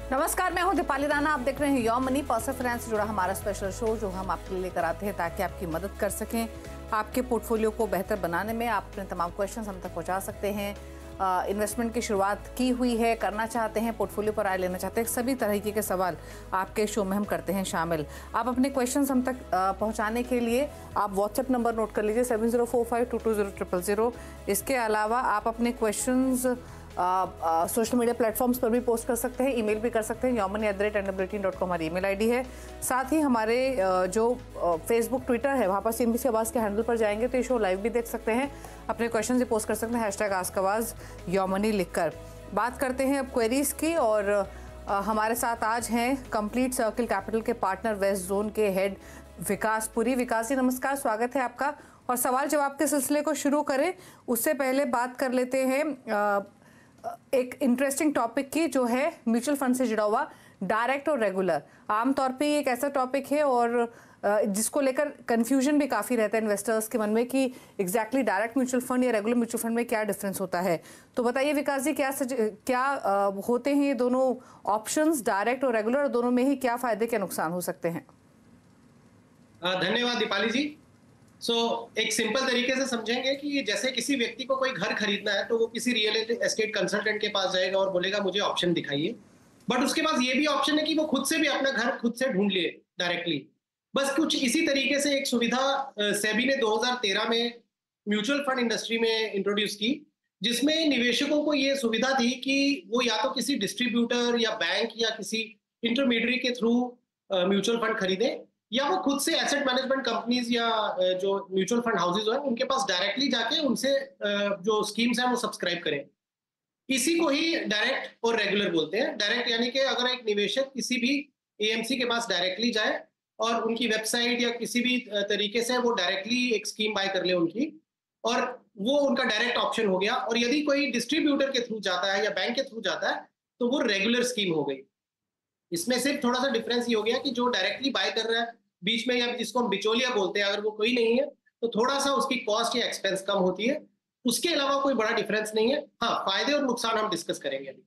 नमस्कार, मैं हूं दीपाली राणा। आप देख रहे हैं योर मनी। पर्सनल फाइनेंस से जुड़ा हमारा स्पेशल शो जो हम आपके लिए लेकर आते हैं ताकि आपकी मदद कर सकें, आपके पोर्टफोलियो को बेहतर बनाने में। आप अपने तमाम क्वेश्चंस हम तक पहुंचा सकते हैं। इन्वेस्टमेंट की शुरुआत की हुई है, करना चाहते हैं, पोर्टफोलियो पर राय लेना चाहते हैं, सभी तरीके के सवाल आपके शो में हम करते हैं शामिल। आप अपने क्वेश्चंस हम तक पहुंचाने के लिए आप व्हाट्सएप नंबर नोट कर लीजिए 7045220000। इसके अलावा आप अपने क्वेश्चंस सोशल मीडिया प्लेटफॉर्म्स पर भी पोस्ट कर सकते हैं, ईमेल भी कर सकते हैं। yourmoney@nw18.com हमारी ईमेल आईडी है। साथ ही हमारे जो फेसबुक ट्विटर है वहाँ पर CNBC आवाज़ के हैंडल पर जाएंगे तो ये शो लाइव भी देख सकते हैं, अपने क्वेश्चन भी पोस्ट कर सकते हैं #आस्कआवाज़ योरमनी लिखकर। बात करते हैं अब क्वेरीज की और हमारे साथ आज हैं कंप्लीट सर्कल कैपिटल के पार्टनर वेस्ट जोन के हेड विकास पुरी। विकास जी नमस्कार, स्वागत है आपका। और सवाल जवाब के सिलसिले को शुरू करें उससे पहले बात कर लेते हैं एक इंटरेस्टिंग टॉपिक की जो है म्यूचुअल फंड से जुड़ा हुआ डायरेक्ट और रेगुलर। आमतौर पे एक ऐसा टॉपिक है और जिसको लेकर कंफ्यूजन भी काफ़ी रहता है इन्वेस्टर्स के मन में कि एग्जैक्टली डायरेक्ट म्यूचुअल फंड या रेगुलर म्यूचुअल फंड में क्या डिफरेंस होता है। तो बताइए विकास जी, क्या होते हैं ये दोनों ऑप्शंस, डायरेक्ट और रेगुलर, और दोनों में ही क्या फायदे क्या नुकसान हो सकते हैं? धन्यवाद दीपाली जी। एक सिंपल तरीके से समझेंगे कि जैसे किसी व्यक्ति को कोई घर खरीदना है तो वो किसी रियल एस्टेट कंसल्टेंट के पास जाएगा और बोलेगा मुझे ऑप्शन दिखाइए, बट उसके पास ये भी ऑप्शन है कि वो खुद से भी अपना घर खुद से ढूंढ ले डायरेक्टली। बस कुछ इसी तरीके से एक सुविधा सेबी ने 2013 में म्यूचुअल फंड इंडस्ट्री में इंट्रोड्यूस की, जिसमें निवेशकों को ये सुविधा थी कि वो या तो किसी डिस्ट्रीब्यूटर या बैंक या किसी इंटरमीडियरी के थ्रू म्यूचुअल फंड खरीदें, या वो खुद से एसेट मैनेजमेंट कंपनीज या जो म्यूचुअल फंड हाउसेज हैं उनके पास डायरेक्टली जाके उनसे जो स्कीम्स हैं वो सब्सक्राइब करें। इसी को ही डायरेक्ट और रेगुलर बोलते हैं। डायरेक्ट यानी कि अगर एक निवेशक किसी भी एएमसी के पास डायरेक्टली जाए और उनकी वेबसाइट या किसी भी तरीके से वो डायरेक्टली एक स्कीम बाय कर ले उनकी, और वो उनका डायरेक्ट ऑप्शन हो गया। और यदि कोई डिस्ट्रीब्यूटर के थ्रू जाता है या बैंक के थ्रू जाता है तो वो रेगुलर स्कीम हो गई। इसमें सिर्फ थोड़ा सा डिफरेंस ये हो गया कि जो डायरेक्टली बाय कर रहा है बीच में, या जिसको हम बिचौलिया बोलते हैं, अगर वो कोई नहीं है तो थोड़ा सा उसकी कॉस्ट या एक्सपेंस कम होती है। उसके अलावा कोई बड़ा डिफरेंस नहीं है। हाँ, फायदे और नुकसान हम डिस्कस करेंगे अभी।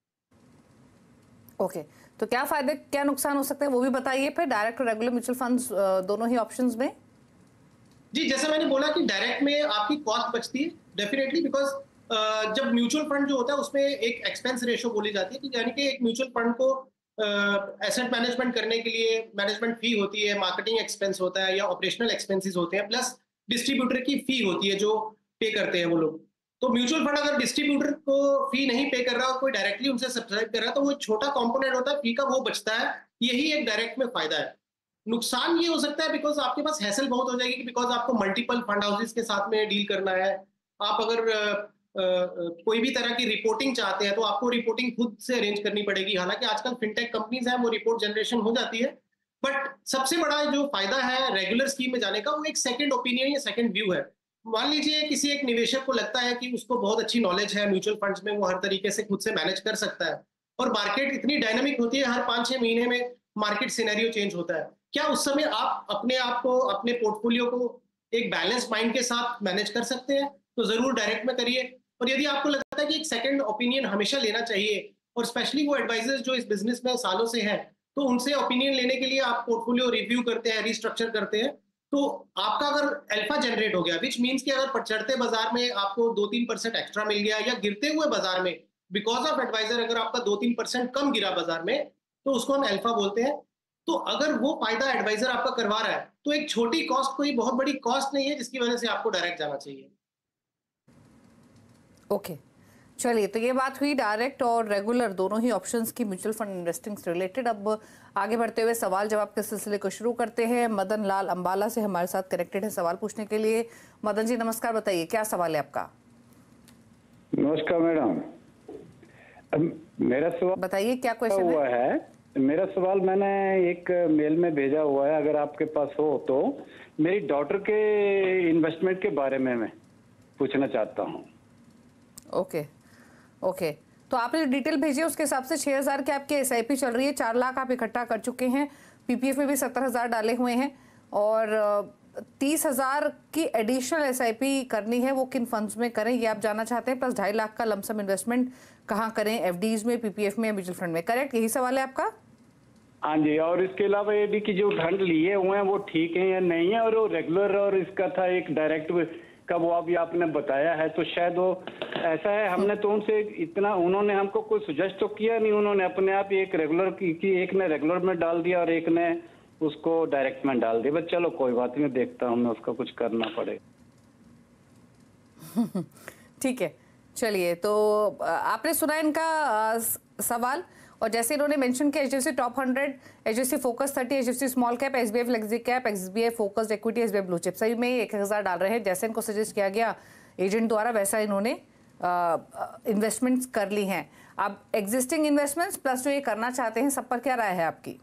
ओके, तो क्या फायदे क्या नुकसान हो सकते हैं वो भी बताइए फिर, डायरेक्ट और रेगुलर म्यूचुअल फंड्स दोनों ही ऑप्शंस में। जी, जैसे मैंने बोला कि डायरेक्ट में आपकी कॉस्ट बचती है डेफिनेटली, बिकॉज जब म्यूचुअल फंड जो होता है उसमें एक एक्सपेंस रेशो बोली जाती है कि यानी कि एक म्यूचुअल फंड को एसेट मैनेजमेंट करने के लिए मैनेजमेंट फी होती है, मार्केटिंग एक्सपेंस होता है या ऑपरेशनल एक्सपेंसेस होते हैं, प्लस डिस्ट्रीब्यूटर की फी होती है जो पे करते हैं वो लोग। तो म्यूचुअल फंड अगर डिस्ट्रीब्यूटर को फी नहीं पे कर रहा और कोई डायरेक्टली उनसे सब्सक्राइब कर रहा है तो वो एक छोटा कंपोनेंट होता है फी का, वो बचता है। यही एक डायरेक्ट में फायदा है। नुकसान ये हो सकता है बिकॉज आपके पास हैसल बहुत हो जाएगी, बिकॉज आपको मल्टीपल फंड हाउसेस के साथ में डील करना है। आप अगर कोई भी तरह की रिपोर्टिंग चाहते हैं तो आपको रिपोर्टिंग खुद से अरेंज करनी पड़ेगी। हालांकि आजकल फिनटेक कंपनीज हैं वो रिपोर्ट जनरेशन हो जाती है, बट सबसे बड़ा जो फायदा है रेगुलर स्कीम में जाने का वो एक सेकंड ओपिनियन या सेकंड व्यू है। मान लीजिए किसी एक निवेशक को लगता है कि उसको बहुत अच्छी नॉलेज है म्यूचुअल फंड्स में, वो हर तरीके से खुद से मैनेज कर सकता है, और मार्केट इतनी डायनामिक होती है, हर 5-6 महीने में मार्केट सिनेरियो चेंज होता है। क्या उस समय आप अपने आप को, अपने पोर्टफोलियो को एक बैलेंस माइंड के साथ मैनेज कर सकते हैं? तो जरूर डायरेक्ट में करिए। और यदि आपको लगता है कि एक सेकंड ओपिनियन हमेशा लेना चाहिए, और स्पेशली वो एडवाइजर्स जो इस बिजनेस में सालों से हैं, तो उनसे ओपिनियन लेने के लिए आप पोर्टफोलियो रिव्यू करते हैं, रिस्ट्रक्चर करते हैं, तो आपका अगर अल्फा जनरेट हो गया, विच मीन्स कि अगर चढ़ते बाजार में आपको 2-3% एक्स्ट्रा मिल गया, या गिरते हुए बाजार में बिकॉज ऑफ एडवाइजर अगर आपका 2-3% कम गिरा बाजार में, तो उसको हम अल्फा बोलते हैं। तो अगर वो फायदा एडवाइजर आपका करवा रहा है तो एक छोटी कॉस्ट कोई बहुत बड़ी कॉस्ट नहीं है जिसकी वजह से आपको डायरेक्ट जाना चाहिए। ओके, चलिए, तो ये बात हुई डायरेक्ट और रेगुलर दोनों ही ऑप्शंस की म्यूचुअल फंड इन्वेस्टिंग से रिलेटेड। अब आगे बढ़ते हुए सवाल जवाब के सिलसिले को शुरू करते हैं। मदन लाल अंबाला से हमारे साथ कनेक्टेड है सवाल पूछने के लिए। मदन जी नमस्कार, बताइए क्या सवाल है आपका? नमस्कार मैडम, मेरा सवाल बताइए क्या क्वेश्चन हुआ है। मेरा सवाल मैंने एक मेल में भेजा हुआ है, अगर आपके पास हो तो। मेरी डॉटर के इन्वेस्टमेंट के बारे में मैं पूछना चाहता हूँ। ओके, ओके, तो आपने जो डिटेल भेजी है उसके हिसाब से 6000 की आपकी एसआईपी चल रही है, 4 लाख आप इकट्ठा कर चुके हैं, पीपीएफ में भी 70,000 डाले हुए हैं, और 30,000 की एडिशनल एसआईपी करनी है। वो किन फंड्स में करें ये आप जानना चाहते हैं, प्लस 2.5 लाख का लमसम इन्वेस्टमेंट कहाँ करें, एफडीज में, पीपीएफ में या म्यूचुअल फंड में? करेक्ट, यही सवाल है आपका? हाँ जी, और इसके अलावा ये भी कि जो फंड लिए हुए हैं वो ठीक है या नहीं है, और वो रेगुलर, और इसका था एक डायरेक्ट का वो अभी आपने बताया है, तो शायद वो ऐसा है, हमने तो उनसे इतना, उन्होंने हमको कोई सुजेस्ट तो किया नहीं, उन्होंने अपने आप ही एक रेगुलर की एक ने रेगुलर में डाल दिया और एक ने उसको डायरेक्ट में डाल दिया। बस चलो कोई बात नहीं, देखता हूँ मैं, उसका कुछ करना पड़ेगा। ठीक है, चलिए। तो आपने सुना इनका सवाल, और जैसे इन्होंने मेंशन किया HDFC top 100, HDFC focus 30, HDFC small cap, SBI flexi cap, SBI focused equity, SBI blue chip, सही में 1000 डाल रहे हैं। जैसे इनको सजेस्ट किया गया एजेंट द्वारा, वैसा इन्होंने इन्वेस्टमेंट्स कर ली हैं। अब एग्जिस्टिंग इन्वेस्टमेंट्स प्लस जो ये करना चाहते हैं, सब पर क्या राय है आपकी?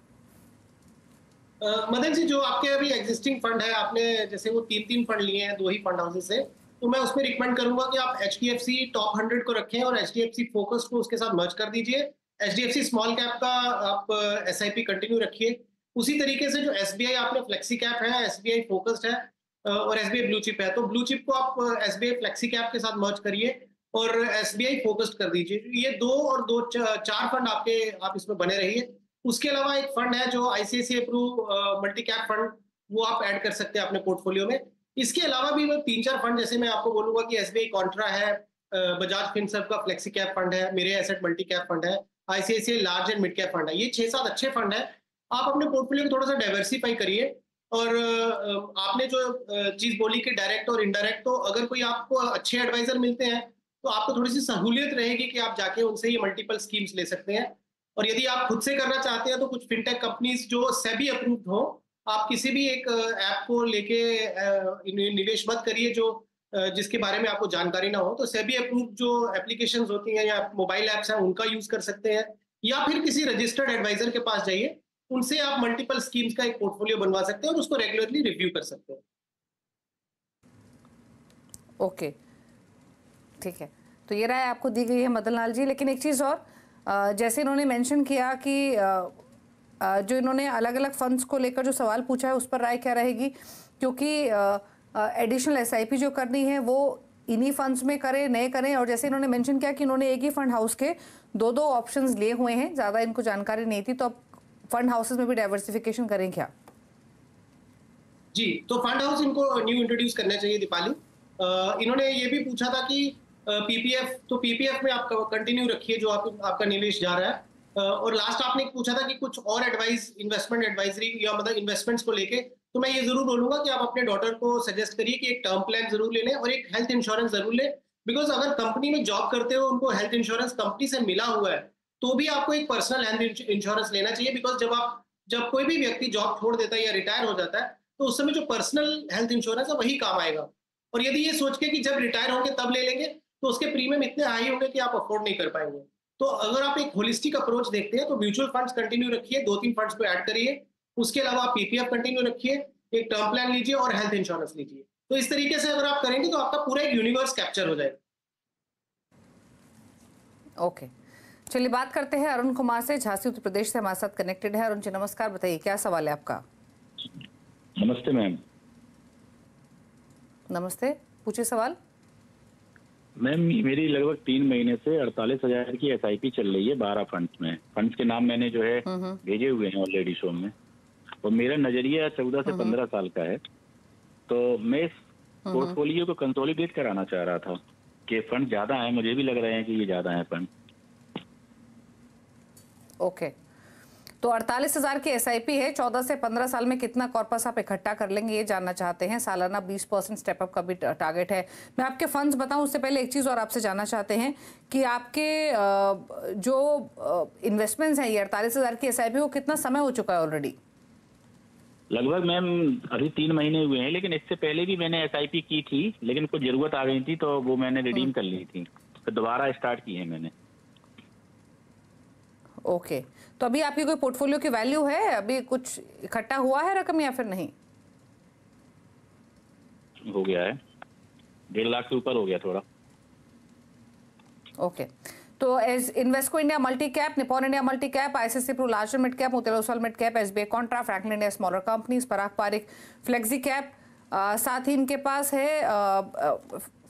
मदन जी, जो आपके अभी एग्जिस्टिंग फंड है, आपने जैसे वो 3 फंड लिए हैं 2 ही फंड हाउसेस से, तो मैं उसमें रिकमेंड करूंगा कि आप एचडीएफसी टॉप 100 को रखें और एचडीएफसी फोकस को उसके साथ मर्ज कर दीजिए। एचडीएफसी स्मॉल कैप का आप एसआईपी कंटिन्यू रखिए। उसी तरीके से जो एसबीआई आपने फ्लेक्सी कैप है, एसबीआई फोकस्ड है और एसबीआई ब्लू चिप है, तो ब्लू चिप को आप एसबीआई फ्लेक्सी कैप के साथ मर्ज करिए और एसबीआई फोकस्ड कर दीजिए। ये 2 और 2 4 फंड आप इसमें बने रहिए। उसके अलावा एक फंड है जो ICICI approve multi cap fund, वो आप ऐड कर सकते हैं अपने पोर्टफोलियो में। इसके अलावा भी मैं 3-4 फंड, जैसे मैं आपको बोलूंगा कि एसबीआई कॉन्ट्रा है, बजाज फिनसर्व का फ्लेक्सी कैप फंड है, मेरे एसेट मल्टी कैप फंड है, ICICI large and mid cap fund है। ये 6-7 अच्छे फंड है। आप अपने पोर्टफोलियो को थोड़ा सा डाइवर्सिफाई करिए। और आपने जो चीज बोली कि डायरेक्ट और इनडायरेक्ट, तो अगर कोई आपको अच्छे एडवाइजर मिलते हैं तो आपको थोड़ी सी सहूलियत रहेगी कि आप जाके उनसे ये मल्टीपल स्कीम्स ले सकते हैं। और यदि आप खुद से करना चाहते हैं तो कुछ फिनटेक कंपनीज जो सेबी अप्रूव्ड हो, आप किसी भी एक ऐप को लेके निवेश मत करिए जो जिसके बारे में आपको जानकारी ना हो। तो सेबी अप्रूव्ड जो एप्लीकेशंस होती हैं या मोबाइल ऐप्स हैं, उनका यूज कर सकते हैं, या फिर किसी रजिस्टर्ड एडवाइजर के पास जाइए, उनसे आप मल्टीपल स्कीम्स का एक पोर्टफोलियो बनवा सकते हैं और उसको रेगुलरली रिव्यू कर सकते हैं। ओके, ठीक है। तो ये राय आपको दी गई है मदन लाल जी। लेकिन एक चीज़ और, जैसे इन्होंने मेंशन किया कि जो इन्होंने अलग अलग फंड्स को लेकर जो सवाल पूछा है, उस पर राय क्या रहेगी? क्योंकि एडिशनल एसआईपी जो करनी है वो इन्हीं फंड्स में करें, नए करें। और जैसे इन्होंने मेंशन किया कि इन्होंने एक ही फंड हाउस के 2-2 ऑप्शंस लिए हुए हैं, ज़्यादा इनको जानकारी नहीं थी, तो अब फंड हाउसेस में भी डाइवर्सिफिकेशन करें क्या? जी, तो फंड हाउस इनको न्यू इंट्रोड्यूस करना चाहिए दीपाली। इन्होंने ये भी पूछा था कि पीपीएफ, तो पीपीएफ में आप कंटिन्यू रखिए जो आपका निवेश जा रहा है। और लास्ट आपने पूछा था कि कुछ और एडवाइस, इन्वेस्टमेंट एडवाइजरी या मतलब इन्वेस्टमेंट्स को लेके, तो मैं ये जरूर बोलूंगा कि आप अपने डॉटर को सजेस्ट करिए कि एक टर्म प्लान जरूर ले लें और एक हेल्थ इंश्योरेंस जरूर लें। बिकॉज अगर कंपनी में जॉब करते हो, उनको हेल्थ इंश्योरेंस कंपनी से मिला हुआ है, तो भी आपको एक पर्सनल हेल्थ इंश्योरेंस लेना चाहिए। बिकॉज जब कोई भी व्यक्ति जॉब छोड़ देता है या रिटायर हो जाता है, तो उस समय जो पर्सनल हेल्थ इंश्योरेंस है वही काम आएगा। और यदि ये सोच के कि जब रिटायर होंगे तब ले लेंगे, तो उसके प्रीमियम इतने हाई होंगे कि आप अफोर्ड नहीं कर पाएंगे। तो अगर आप एक होलिस्टिक अप्रोच देखते हैं, तो म्यूचुअल फंड्स कंटिन्यू रखिए, 2-3 फंड्स को ऐड करिए। उसके अलावा आप पीपीएफ कंटिन्यू रखिए, एक टर्म प्लान लीजिए और हेल्थ इंश्योरेंस लीजिए। तो इस तरीके से अगर आप करेंगे तो आपका पूरा एक यूनिवर्स कैप्चर हो जाएगा। ओके, चलिए बात करते हैं अरुण कुमार से, झांसी उत्तर प्रदेश से हमारे साथ कनेक्टेड है। अरुण जी नमस्कार, बताइए क्या सवाल है आपका? नमस्ते मैम। नमस्ते, पूछिए सवाल। मैम, मेरी लगभग 3 महीने से 48,000 की एसआईपी चल रही है 12 फंड्स में। फंड्स के नाम मैंने जो है भेजे हुए हैं ऑलरेडी शो में, और मेरा नजरिया 14 से 15 साल का है। तो मैं इस पोर्टफोलियो को कंसोलिडेट कराना चाह रहा था कि फंड ज्यादा है, मुझे भी लग रहे हैं कि ये ज्यादा है फंड। ओके, तो 48,000 की एसआईपी है, 14 से 15 साल में कितना कॉर्पस आप इकट्ठा कर लेंगे ये जानना चाहते हैं। सालाना 20% स्टेपअप का भी टारगेट है। मैं आपके फंड्स बताऊं उससे पहले एक चीज़ और आपसे जानना चाहते हैं कि आपके जो इन्वेस्टमेंट्स हैं, ये 48,000 की एसआईपी को कितना समय हो चुका है ऑलरेडी? लगभग मैम अभी 3 महीने हुए हैं, लेकिन इससे पहले भी मैंने एसआईपी की थी, लेकिन कुछ जरूरत आ गई थी तो वो मैंने रिडीम कर ली थी, तो दोबारा स्टार्ट की है मैंने। ओके, तो अभी आपकी कोई पोर्टफोलियो की वैल्यू है, अभी कुछ इकट्ठा हुआ है रकम या फिर नहीं? हो गया है, 1.5 लाख से ऊपर हो गया थोड़ा। ओके, तो as Invesco India multi cap, Nippon India multi cap, ICICI Pru large mid cap, Motilal Oswal mid cap, SBI contra, Franklin India smaller companies, Parag Parikh flexi cap, साथ ही इनके पास है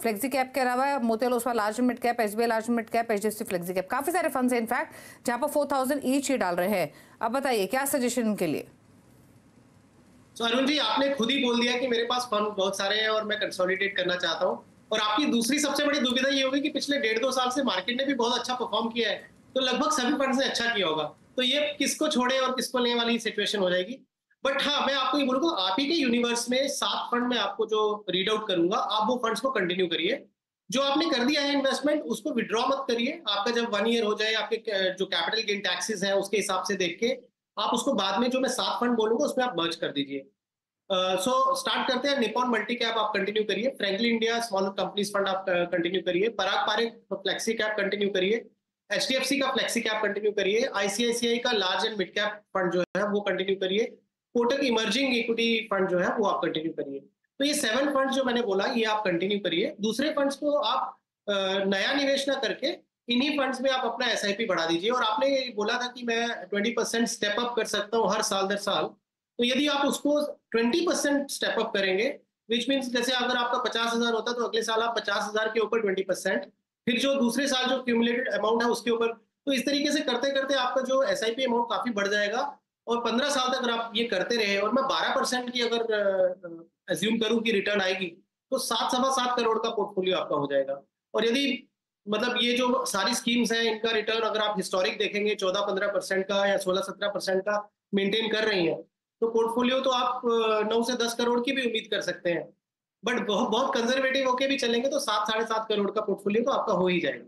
फ्लेक्सी कैप के अलावा Motilal Oswal large mid cap, SBI large mid cap, HDFC flexi cap, काफी सारे funds हैं इनफैक्ट जहां पर 4000 ईच ही डाल रहे हैं। अब बताइए क्या सजेशन इनके लिए? तो अरुण जी, आपने खुद ही बोल दिया कि मेरे पास फंड बहुत सारे हैं और मैं कंसोलिडेट करना चाहता हूँ। और आपकी दूसरी सबसे बड़ी दुविधा ये होगी कि पिछले 1.5-2 साल से मार्केट ने भी बहुत अच्छा परफॉर्म किया है, तो लगभग सभी फंड ने अच्छा किया होगा, तो ये किसको छोड़े और किसको लेने वाली सिचुएशन हो जाएगी। बट हाँ, मैं आपको ये बोलूंगा, आप ही के यूनिवर्स में 7 फंड में आपको जो रीड आउट करूंगा, आप वो फंड्स को कंटिन्यू करिए। जो आपने कर दिया है इन्वेस्टमेंट, उसको विड्रॉ मत करिए। आपका जब 1 ईयर हो जाए, आपके जो कैपिटल गेन टैक्सेस हैं उसके हिसाब से देख के आप उसको बाद में जो मैं 7 फंड बोलूंगा उसमें आप मर्ज कर दीजिए। सो स्टार्ट करते हैं। निपॉन मल्टी कैप आप कंटिन्यू करिए, Franklin India small companies fund आप कंटिन्यू करिए, Parag Parikh flexi cap continue करिए, एचडीएफसी का फ्लेक्सी कैप कंटिन्यू करिए, आईसीआईसीआई का large and mid cap fund जो है वो कंटिन्यू करिए, कोटक इमर्जिंग इक्विटी फंड जो है वो आप कंटिन्यू करिए। तो ये 7 फंड जो मैंने बोला ये आप कंटिन्यू करिए। दूसरे फंड्स को आप नया निवेश ना करके इन्हीं फंड्स में आप अपना एसआईपी बढ़ा दीजिए। और आपने बोला था कि मैं 20% स्टेप अप कर सकता हूँ हर साल दर साल, तो यदि आप उसको 20% स्टेप अप करेंगे, विच मीन्स जैसे अगर आपका 50,000 होता तो अगले साल आप 50,000 के ऊपर 20%, फिर जो दूसरे साल जो क्यूमुलेटेड अमाउंट है उसके ऊपर, तो इस तरीके से करते करते आपका जो एसआईपी अमाउंट काफी बढ़ जाएगा। और 15 साल तक अगर आप ये करते रहे, और मैं 12% की अगर अज्यूम करूं कि रिटर्न आएगी, तो 7-7.25 करोड़ का पोर्टफोलियो आपका हो जाएगा। और यदि मतलब ये जो सारी स्कीम्स हैं इनका रिटर्न अगर आप हिस्टोरिक देखेंगे 14-15% का या 16-17% का मेंटेन कर रही हैं, तो पोर्टफोलियो तो आप 9 से 10 करोड़ की भी उम्मीद कर सकते हैं। बट बहुत बहुत कंजर्वेटिव होके भी चलेंगे तो 7-7.5 करोड़ का पोर्टफोलियो तो आपका हो ही जाएगा।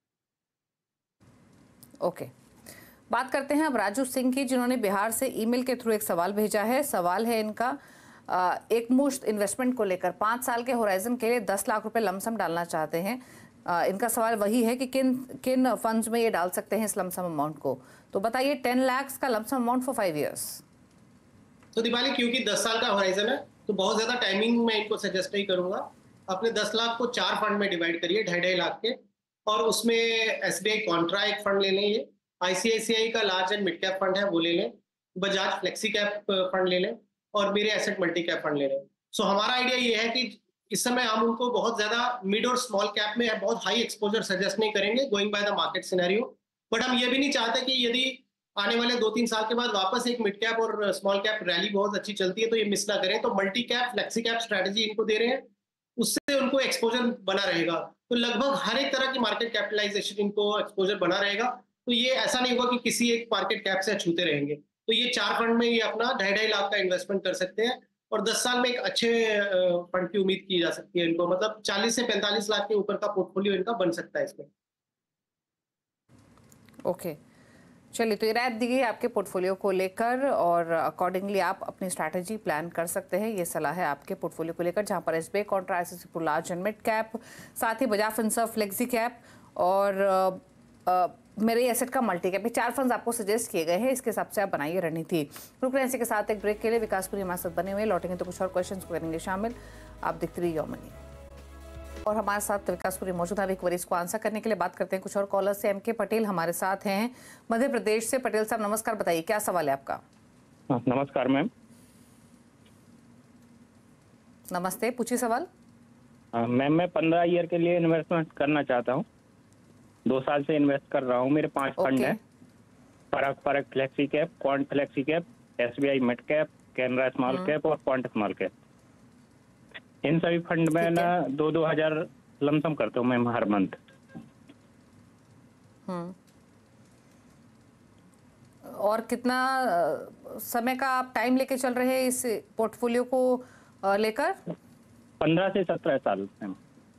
ओके, बात करते हैं अब राजू सिंह की, जिन्होंने बिहार से ईमेल के थ्रू एक सवाल भेजा है। सवाल है इनका एक मुश्त इन्वेस्टमेंट को लेकर, 5 साल के होराइजन के लिए 10 लाख रुपए लमसम डालना चाहते हैं। इनका सवाल वही है कि किन किन फंड्स में ये डाल सकते हैं इस लमसम अमाउंट को। तो बताइए 10 लाख का लमसम अमाउंट फॉर 5 ईयर्स। तो दीपाली, क्योंकि 10 साल का होराइजन है तो बहुत ज्यादा टाइमिंग मैं इनको सजेस्ट नहीं करूंगा। अपने 10 लाख को 4 फंड में डिवाइड करिए 2.5 लाख के, और उसमें एसबीआई कॉन्ट्रा एक फंड ले लें, ये आईसीआईसीआई का large and mid cap fund है वो ले लें, बजाज फ्लेक्सी कैप फंड ले लें, और Mirae asset multi cap fund ले लें। सो हमारा आइडिया ये है कि इस समय हम उनको बहुत ज्यादा मिड और स्मॉल कैप में बहुत हाई एक्सपोजर सजेस्ट नहीं करेंगे, going by the market scenario. But हम ये भी नहीं चाहते कि यदि आने वाले 2-3 साल के बाद वापस एक मिड कैप और स्मॉल कैप रैली बहुत अच्छी चलती है तो ये मिस ना करें। तो multi cap flexi cap strategy इनको दे रहे हैं, उससे उनको एक्सपोजर बना रहेगा। तो लगभग हर एक तरह की मार्केट कैपिटलाइजेशन इनको एक्सपोजर बना रहेगा। तो ये ऐसा नहीं होगा कि किसी एक मार्केट कैप से छूते रहेंगे। तो ये 4 फंड में ये अपना 2.5 लाख का इन्वेस्टमेंट कर सकते हैं, और 10 साल में एक अच्छे फंड की उम्मीद की जा सकती है इनको। मतलब 40 से 45 लाख के ऊपर का पोर्टफोलियो इनका बन सकता है इसमें। ओके, चलिए, तो ये राय दी गई आपके पोर्टफोलियो को लेकर, और अकॉर्डिंगली आप अपनी स्ट्रैटेजी प्लान कर सकते हैं। ये सलाह है आपके पोर्टफोलियो को लेकर, जहां पर SBI contra, ICICI large and mid cap, साथ ही बजाज फिनसर्व फ्लेक्सी कैप और मेरे एसेट का मल्टी कैप, 4 फंड्स आपको सजेस्ट किए गए हैं। इसके हिसाब से आप बनाइए रणनीति। रुक रहे हैं इसी के साथ एक ब्रेक के लिए। विकासपुरी हमारे साथ बने हुए, लौटेंगे तो कुछ और क्वेश्चंस को करेंगे शामिल। आप देखते रहिए योर मनी। और हमारे साथ विकासपुरी मौजूद है। एक बार इसको आंसर करने के लिए बात करते हैं कुछ और कॉलर से। एमके पटेल हमारे साथ हैं मध्य प्रदेश से। पटेल साहब नमस्कार, बताइए क्या सवाल है आपका? नमस्कार मैम। नमस्ते, पूछिए सवाल। मैम, मैं 15 ईयर के लिए इन्वेस्टमेंट करना चाहता हूँ। 2 साल से इन्वेस्ट कर रहा हूँ। मेरे 5 फंड हैं, Parag Parikh flexi cap, Quant flexi cap, SBI mid cap, Canara small cap और क्वांट स्मॉल कैप। इन सभी फंड में ना 2-2 हजार लमसम करता हूँ मैम हर मंथ। और कितना समय का आप टाइम लेके चल रहे हैं इस पोर्टफोलियो को लेकर? 15 से 17 साल मैम।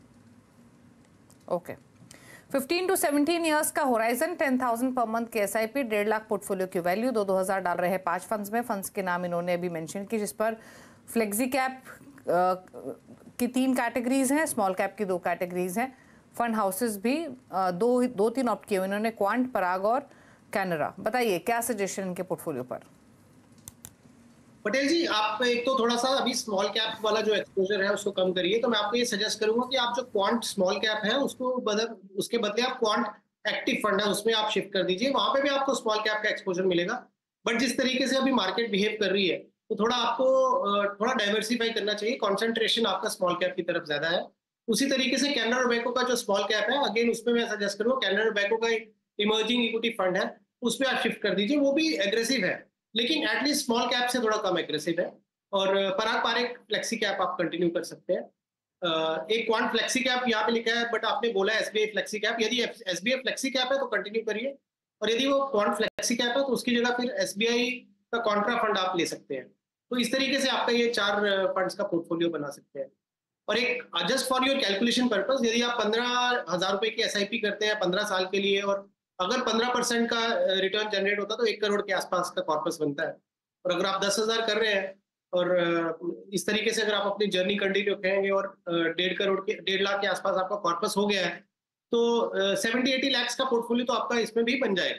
ओके, 15 to 17 ईयर्स का होराइजन, 10,000 पर मंथ के एसआईपी, 1.5 लाख पोर्टफोलियो की वैल्यू, 2-2 हजार डाल रहे हैं 5 फंड्स में। फंड्स के नाम इन्होंने अभी मेंशन की, जिस पर फ्लेक्सी कैप की 3 कैटेगरीज हैं, स्मॉल कैप की 2 कैटेगरीज हैं। फंड हाउसेस भी 2-3 ऑप्ट किए इन्होंने, क्वांट, पराग और कैनरा। बताइए क्या सजेशन इनके पोर्टफोलियो पर? पटेल जी, आप एक तो थोड़ा सा अभी स्मॉल कैप वाला जो एक्सपोजर है उसको कम करिए। तो मैं आपको ये सजेस्ट करूंगा कि आप जो क्वांट स्मॉल कैप है उसके बदले आप क्वांट एक्टिव फंड है उसमें आप शिफ्ट कर दीजिए। वहां पे भी आपको स्मॉल कैप का एक्सपोजर मिलेगा। बट जिस तरीके से अभी मार्केट बिहेव कर रही है तो थोड़ा आपको थोड़ा डाइवर्सिफाई करना चाहिए। कॉन्सेंट्रेशन आपका स्मॉल कैप की तरफ ज्यादा है। उसी तरीके से कैनरा रोबेको का जो स्मॉल कैप है, अगेन उसमें मैं सजेस्ट करूँगा कैनरा रोबेको का इमर्जिंग इक्विटी फंड है, उसमें आप शिफ्ट कर दीजिए। वो भी एग्रेसिव है, लेकिन एटलीस्ट स्मॉल कैप से थोड़ा कम एग्रेसिव है। और पराग पारेख फ्लेक्सी कैप आप कंटिन्यू कर सकते हैं। एक क्वांट फ्लेक्सी कैप यहाँ पे लिखा है, बट आपने बोला एसबीआई फ्लेक्सी कैप। यदि एसबीआई फ्लेक्सी कैप है तो कंटिन्यू करिए, और यदि वो क्वांट फ्लेक्सी कैप है तो उसकी जगह फिर एसबीआई का कॉन्ट्रा फंड आप ले सकते हैं। तो इस तरीके से आपका ये 4 फंड्स का पोर्टफोलियो बना सकते हैं। और एक just for your calculation purpose, यदि आप 15,000 रुपए की एसआईपी करते हैं 15 साल के लिए, और अगर 15% का रिटर्न जनरेट होता है तो 1 करोड़ के आसपास का कॉर्पस बनता है। और अगर आप 10,000 कर रहे हैं और इस तरीके से अगर आप अपनी जर्नी कंटिन्यू करेंगे और 1.5 लाख के आसपास आपका कॉर्पस हो गया है, तो 70-80 लाख का पोर्टफोलियो तो आपका इसमें भी बन जाएगा।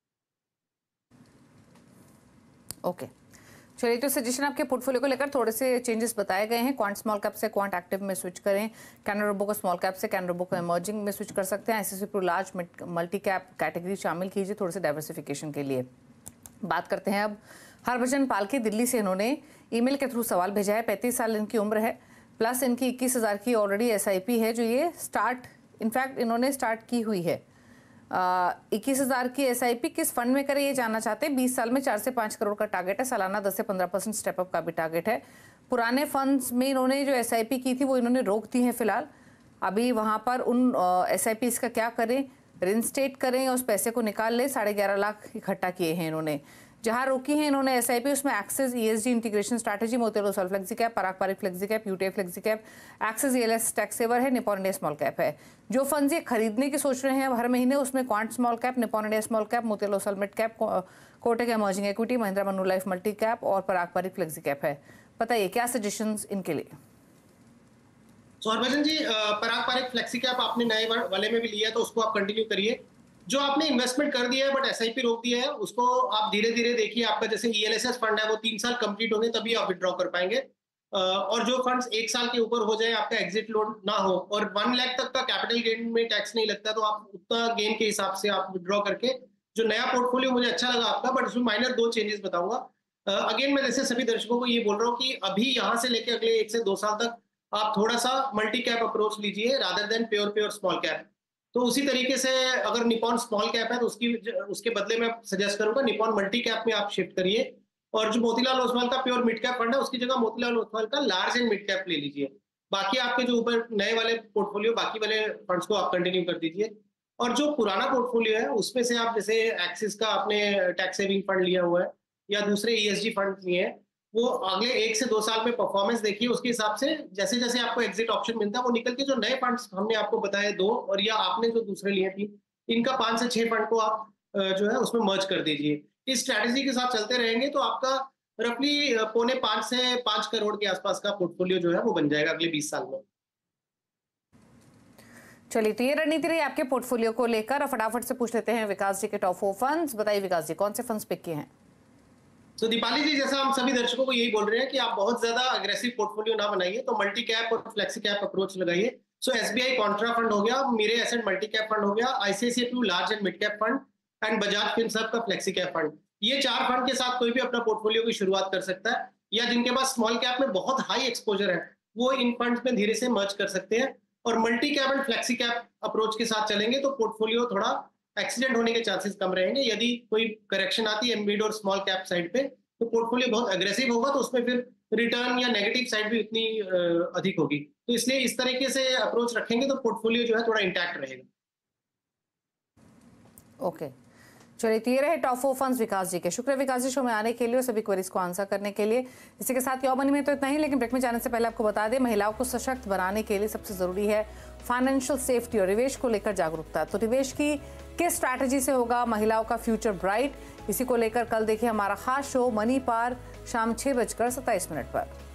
ओके, चलिए, तो सजेशन आपके पोर्टफोलियो को लेकर थोड़े से चेंजेस बताए गए हैं। क्वांट स्मॉल कैप से क्वांट एक्टिव में स्विच करें, कैनरा रोबो को स्मॉल कैप से कैनरा रोबो को इमर्जिंग में स्विच कर सकते हैं। ICICI Pru large multi cap category शामिल कीजिए थोड़े से डाइवर्सिफिकेशन के लिए। बात करते हैं अब हरभजन पाल की। दिल्ली से इन्होंने ईमेल के थ्रू सवाल भेजा है। 35 साल इनकी उम्र है, प्लस इनकी 21,000 की ऑलरेडी एसआईपी है, जो ये इनफैक्ट इन्होंने स्टार्ट की हुई है। 21,000 की एसआईपी किस फंड में करें ये जानना चाहते हैं। 20 साल में 4 से 5 करोड़ का टारगेट है, सालाना 10 से 15% स्टेपअप का भी टारगेट है। पुराने फंड्स में इन्होंने जो एसआईपी की थी वो इन्होंने रोक दी है फिलहाल। अभी वहाँ पर उन एसआईपी का क्या करें, रिइंस्टेट करें और उस पैसे को निकाल लें। 11.5 लाख इकट्ठा किए हैं इन्होंने। जहां रोकी है इन्होंने एसआईपी, उसमें Axis ESG integration strategy, Motilal Oswal flexi cap, Parag Parekh flexi cap, UTI flexi cap, Axis ELS tax saver है, निपॉन इंडिया स्मॉल कैप है। जो फंड्स ये खरीदने की सोच रहे हैं अब हर महीने, उसमें Quant small cap, Nippon India small cap, Motilal Oswal mid cap, Kotak emerging equity, Mahindra Manulife multi cap और पराग पारेख फ्लेक्सी कैप है। बताइए क्या सजेशंस इनके लिए। हरभजन जी, पराग पारेख फ्लेक्सी कैप आपने नए वाले में भी लिया तो उसको आप कंटिन्यू करिए। जो आपने इन्वेस्टमेंट कर दिया है बट एसआईपी रोक दिया है, उसको आप धीरे धीरे देखिए। आपका जैसे ईएलएसएस फंड है वो 3 साल कंप्लीट होंगे तभी आप विड्रॉ कर पाएंगे। और जो फंड्स 1 साल के ऊपर हो जाए, आपका एग्जिट लोड ना हो और 1 लाख तक का कैपिटल गेन में टैक्स नहीं लगता, तो आप उतना गेन के हिसाब से आप विड्रॉ करके। जो नया पोर्टफोलियो मुझे अच्छा लगा आपका, बट उसमें माइनर 2 चेंजेस बताऊंगा। अगेन मैं जैसे सभी दर्शकों को ये बोल रहा हूँ कि अभी यहाँ से लेके अगले 1 से 2 साल तक आप थोड़ा सा मल्टी कैप अप्रोच लीजिए rather than pure small cap. तो उसी तरीके से अगर निपॉन स्मॉल कैप है तो उसके बदले में सजेस्ट करूंगा निपॉन मल्टी कैप में आप शिफ्ट करिए। और जो मोतीलाल ओसवाल का प्योर मिड कैप फंड है उसकी जगह मोतीलाल ओसवाल का लार्ज एंड मिड कैप ले लीजिए। बाकी आपके जो ऊपर नए वाले पोर्टफोलियो, बाकी वाले फंड्स को आप कंटिन्यू कर दीजिए। और जो पुराना पोर्टफोलियो है उसमें से आप जैसे एक्सिस का आपने टैक्स सेविंग फंड लिया हुआ है या दूसरे ईएसजी फंड लिए हैं, वो अगले 1 से 2 साल में परफॉर्मेंस देखिए। उसके हिसाब से जैसे जैसे आपको एग्जिट ऑप्शन मिलता है वो निकल के जो नए फंड्स हमने आपको बताए 2 और या आपने जो दूसरे लिए 3, इनका 5 से 6 फंड को आप जो है उसमें मर्ज कर दीजिए। इस स्ट्रैटेजी के साथ चलते रहेंगे तो आपका रफली 4.25 से 5 करोड़ के आसपास का पोर्टफोलियो जो है वो बन जाएगा अगले 20 साल में। चलिए, तो ये रणनीति रही आपके पोर्टफोलियो को लेकर। और फटाफट से पूछ लेते हैं विकास जी के टॉप 4 फंड्स। बताइए विकास जी, कौन से फंड्स पिक किए हैं। तो दीपाली जी, जैसा हम सभी दर्शकों को यही बोल रहे हैं कि आप बहुत ज्यादा अग्रेसिव पोर्टफोलियो ना बनाइए, तो मल्टी कैप और फ्लेक्सी कैप अप्रोच लगाइए। सो एसबीआई कॉन्ट्रा फंड हो गया, मेरे एसेट मल्टी कैप फंड हो गया, ICICI Pru large and mid cap fund and Bajaj Finserv का फ्लेक्सी कैप फंड। ये 4 फंड के साथ कोई भी अपना पोर्टफोलियो की शुरुआत कर सकता है, या जिनके पास स्मॉल कैप में बहुत हाई एक्सपोजर है वो इन फंड्स में धीरे से मर्ज कर सकते हैं। और multi cap and flexi cap approach के साथ चलेंगे तो पोर्टफोलियो थोड़ा एक्सीडेंट होने के चांसेस कम रहेंगे। यदि कोई करेक्शन आती है मिड और स्मॉल कैप साइड पे तो पोर्टफोलियो बहुत एग्रेसिव होगा, तो उसमें फिर रिटर्न या नेगेटिव साइड भी उतनी अधिक होगी। तो इसलिए इस तरीके से अप्रोच रखेंगे तो पोर्टफोलियो जो है थोड़ा इंटैक्ट रहेगा। ओके, चलिए, तो ये रहे टॉप 4 फंड्स विकास जी के। शुक्रिया विकास जी शो में आने के लिए और सभी क्वेरीज को आंसर करने के लिए। इसी के साथ योर मनी में तो इतना ही, लेकिन ब्रेक में जाने से पहले आपको बता दें, महिलाओं को सशक्त बनाने के लिए सबसे जरूरी है फाइनेंशियल सेफ्टी और निवेश को लेकर जागरूकता। तो निवेश की किस स्ट्रैटेजी से होगा महिलाओं का फ्यूचर ब्राइट, इसी को लेकर कल देखिए हमारा खास शो मनी पार शाम 6:27 पर।